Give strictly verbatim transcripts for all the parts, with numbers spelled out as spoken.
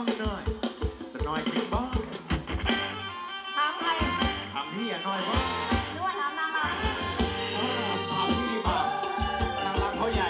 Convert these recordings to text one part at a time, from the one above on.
องนิดหน่อยแต่น้อยกินบ้างถามใครถามพี่อ่ะน้อยบ้างนึกว่าถามนางรำถามพี่ดีกว่านางรำเขาใหญ่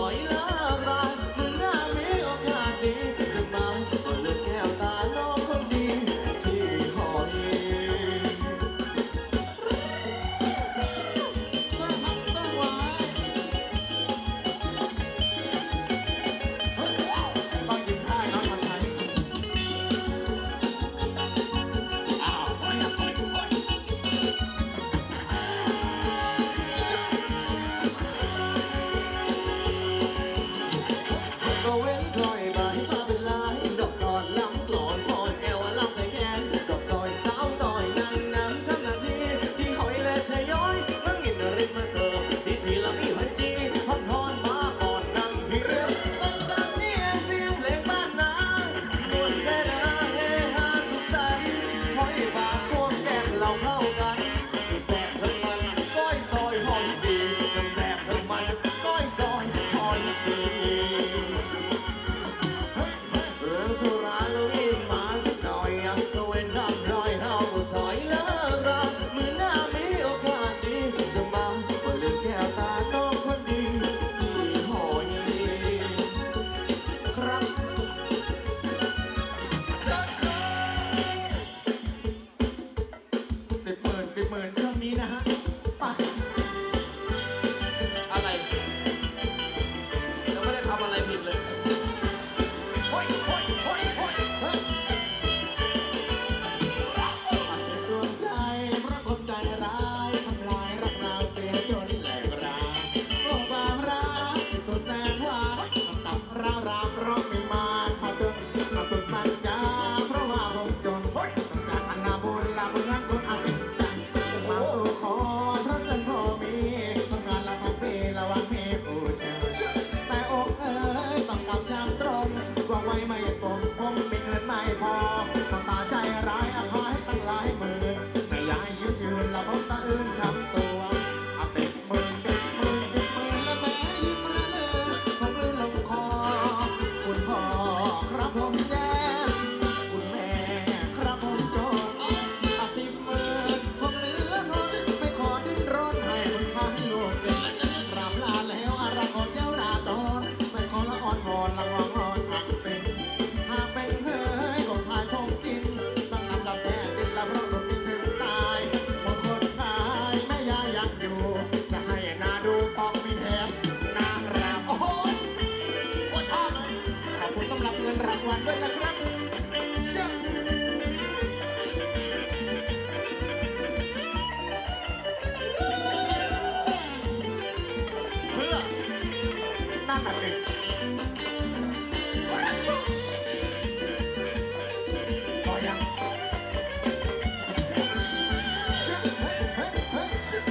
ถอยเลิกรายมึงน่ามีโอกาสดีจะมาก็เลือกแก้วตาน้องคนมีบ้านพอตึงมาฝึกมันยาเพราะว่าผมจนต้องจากอันนาบุญลาบุญนั้นคนอาเป็นจังมาสู่ขอเพราะเงินพอมีทำงานละทั้งปีระวังมีผู้เจอแต่อกเอ๋ยต้องกำจำตรงวางไว้ไม่สมคงมีเงินไม่พอต้องตาใจร้ายขอให้ตั้งหลายหมื่นไม่อยากยืมจืนละผมตาอื่นช้ำตัวอาสิบหมื่นสิบหมื่นสิบหมื่นและแม้ยิ้มระเลือผมลื่นลงคอคุณพ่อครับผมแย่คุณแม่ครับผมโจรอาสิบหมื่นผมเหลือน้อยไม่ขอดิ้นรนให้คุณพาให้ลูกเกินกราบลาแล้วอะไรขอเจ้าราจรไม่ขอละอ่อนวอนละวอนวอนหักเป็นหากเป็นเฮ้ยก็พายผมกินต้องนำลำแดดดินละเพราะโดนดินถึงตายบางคนขายแม่ยายังอยู่จะให้นาดูต้องมีแถมนางรำโอ้โหโคตรชอบเลยขอบคุณต้องรับเงินรางวัลด้วยนะครับเชื่อเพื่อนั่นน่ะสิพอยังเชื่อเฮ้ยเฮ้ยเฮ้ยเชื่อ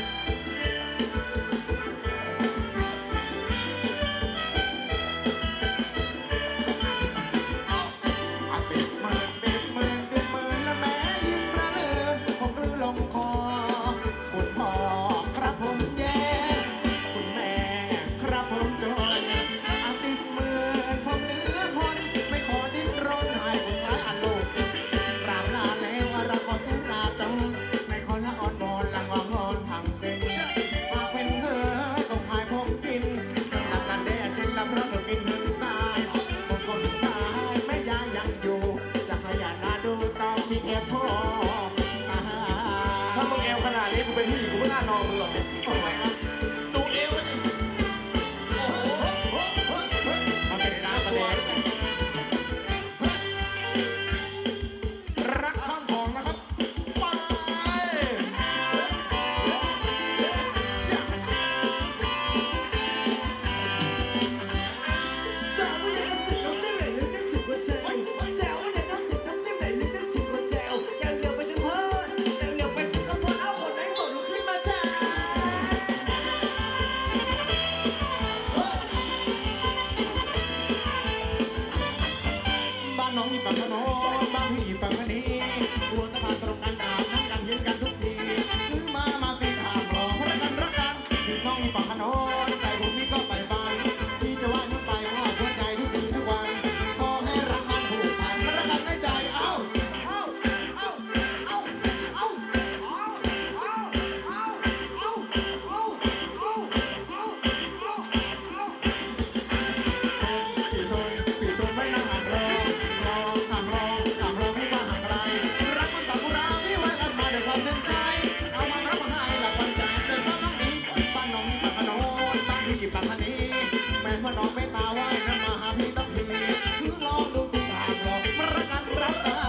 อาสิบหมื่นสิบหมื่นสิบหมื่นและแม้ยิ้มระเลือผมกลืนลงคอคุณพ่อครับผมแย่คุณแม่ครับผมจนอาสิบหมื่นผมเหลือคนไม่ขอดิ้นรนให้ผมขายอันลูกกราบลาแล้วเราขอเจ้าราจรไม่ขอละอ่อนวอนละงอนวอนทางเป็นหากเป็นเธอต้องพายผมกินดังนั้นแดดดินละเพราะต้องกินเงินตายบางคนตายแม่ยายยังอยู่จะให้ยานาดูต้องมีแค่พ่ออาหารถ้ามึงเอวขนาดนี้กูเป็นผู้หญิงกูไม่น่านอนมึงหรอกเนี่ยทำไมครับดูเอวกันดิโอ้โหมันเป็นการแสดงรักข้ามของนะครับไปแจ๋วไม่อยากน้ำติดน้ำจิ้มไหนลึกนึกถึงหัวใจแจ๋วไม่อยากน้ำติดน้ำจิ้มไหนลึกนึกถึงหัวใจยังเดียวไปถึงเพิ่นยังเดียวไปถึงกระเพาะเอาคนไหนสดลุกขึ้นมาจ้าบ้านน้องมีฝั่งถนนบ้านพี่ฝั่งนี้ตัวสะพานตรงกันอาบน้ำกันเย็นกันทุกทีซื้อมา มาสิทางรอรักกันรักกันพี่น้องมีฝั่งถนนแต่ผมนี่ก็ไปบ้านที่จะว่านึกไปว่าหัวใจทุกคืนทุกวันขอให้รักมันผูกพันรักกันในใจเอ้าเอ้าเอ้าเอ้าเอ้าเอ้าเอ้าเอ้าเอ้าเอ้าเอ้าเอ้าเอ้าปีตุนปีตุนไม่นั่งหักรองรองหักรองหักรองไม่ว่าหักไรรักมันแบบกุราพี่ไว้กันมาด้วยความเต็มใจเอามารับมาให้หลักวันใจเดินมาน้องนี้บ้านน้องมีฝั่งถนนบ้านพี่ฝั่งนี้แม่พ่อน้องไม่ตาไหวนะมาหาพี่ต้องพี่คือลองดูที่ทางรอมารักกันรักกัน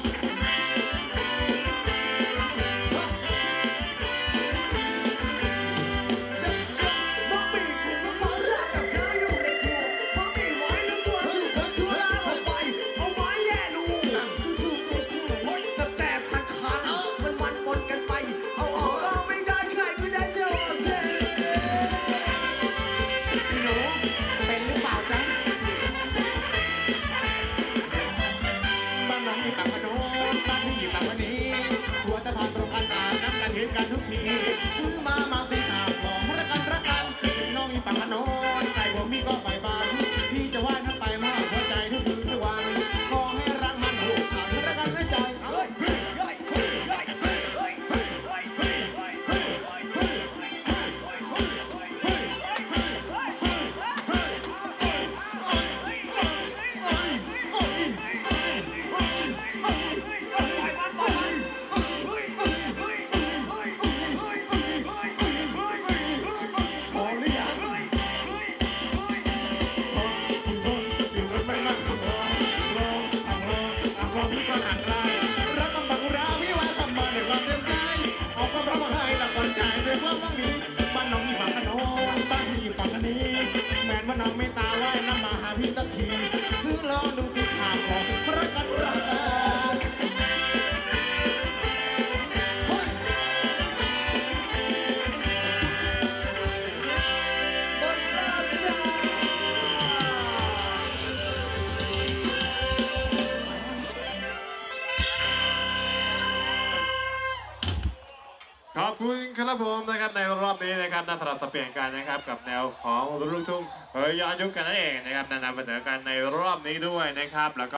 เพราะมีกลุ่มเมาแซ่บกับเธออยู่ในครัวเพราะมีไม้น้ำตัวถูกคนชั่วลาออกไปเอาไม้แย่ลูกคือถูกคนชั่วโอ๊ยแต่แต่พันคันมันมันปนกันไปเอาออกก็ไม่ได้ใครก็ได้เจ้าเธอพี่หนูเป็นหรือนว่าน้องไม่ตาไหว้น้ำมาหาพี่ตะทีคือรอดูสิทางของพระกันรักเฮ้ยบนราชาขอบคุณครับผมนะครับในรอบนี้นะครับน่าสลับสับเปลี่ยนกันนะครับกับแนวของลูกทุ่งเฮยย้อนยุคกันนั่นเองนะครับนานๆมาเจอกันในรอบนี้ด้วยนะครับแล้วก็